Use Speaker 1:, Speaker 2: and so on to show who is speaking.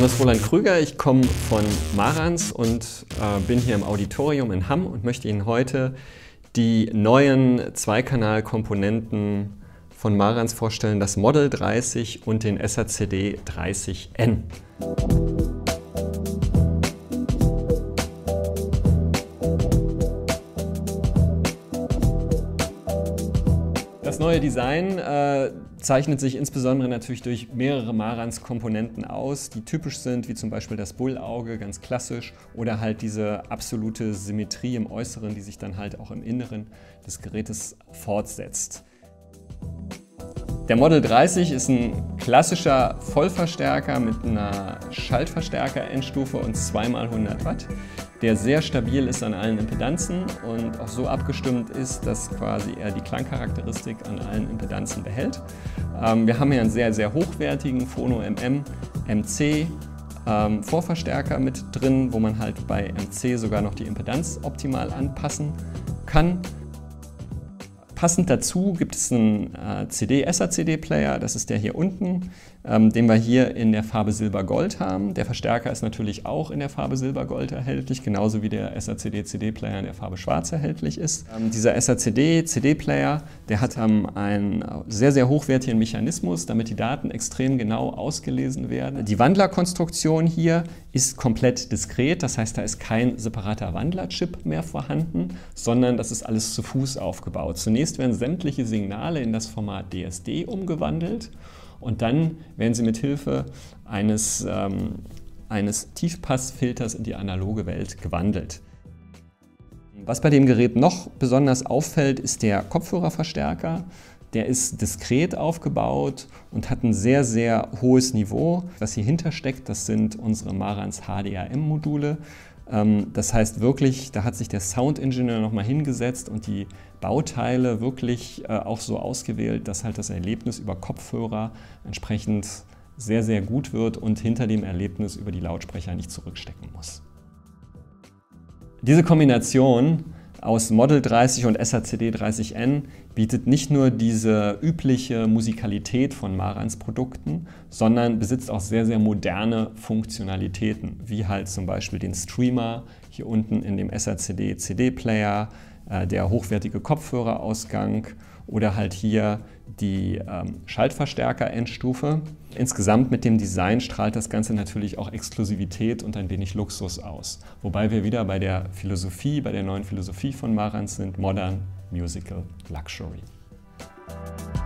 Speaker 1: Name ist Roland Krüger, ich komme von Marantz und bin hier im Auditorium in Hamm und möchte Ihnen heute die neuen Zweikanal-Komponenten von Marantz vorstellen, das Model 30 und den SACD 30N. Das neue Design zeichnet sich insbesondere natürlich durch mehrere Marantz-Komponenten aus, die typisch sind, wie zum Beispiel das Bullauge, ganz klassisch, oder halt diese absolute Symmetrie im Äußeren, die sich dann halt auch im Inneren des Gerätes fortsetzt. Der Model 30 ist ein klassischer Vollverstärker mit einer Schaltverstärker-Endstufe und 2x100 Watt, der sehr stabil ist an allen Impedanzen und auch so abgestimmt ist, dass quasi er die Klangcharakteristik an allen Impedanzen behält. Wir haben hier einen sehr, sehr hochwertigen Phono MM MC Vorverstärker mit drin, wo man halt bei MC sogar noch die Impedanz optimal anpassen kann. Passend dazu gibt es einen SACD-Player, das ist der hier unten, den wir hier in der Farbe Silber-Gold haben. Der Verstärker ist natürlich auch in der Farbe Silber-Gold erhältlich, genauso wie der SACD-CD-Player in der Farbe Schwarz erhältlich ist. Dieser SACD-CD-Player, der hat einen sehr, sehr hochwertigen Mechanismus, damit die Daten extrem genau ausgelesen werden. Die Wandlerkonstruktion hier ist komplett diskret, das heißt, da ist kein separater Wandlerchip mehr vorhanden, sondern das ist alles zu Fuß aufgebaut. Zunächst werden sämtliche Signale in das Format DSD umgewandelt und dann werden sie mit Hilfe eines Tiefpassfilters in die analoge Welt gewandelt. Was bei dem Gerät noch besonders auffällt, ist der Kopfhörerverstärker. Der ist diskret aufgebaut und hat ein sehr, sehr hohes Niveau. Was hier hinter steckt, das sind unsere Marantz HDAM-Module. Das heißt wirklich, da hat sich der Soundingenieur nochmal hingesetzt und die Bauteile wirklich auch so ausgewählt, dass halt das Erlebnis über Kopfhörer entsprechend sehr, sehr gut wird und hinter dem Erlebnis über die Lautsprecher nicht zurückstecken muss. Diese Kombination aus Model 30 und SACD 30N bietet nicht nur diese übliche Musikalität von Marantz Produkten, sondern besitzt auch sehr, sehr moderne Funktionalitäten, wie halt zum Beispiel den Streamer hier unten in dem SACD CD-Player, der hochwertige Kopfhörerausgang oder halt hier die Schaltverstärker-Endstufe. Insgesamt mit dem Design strahlt das Ganze natürlich auch Exklusivität und ein wenig Luxus aus. Wobei wir wieder bei der Philosophie, bei der neuen Philosophie von Marantz sind, Modern Musical Luxury.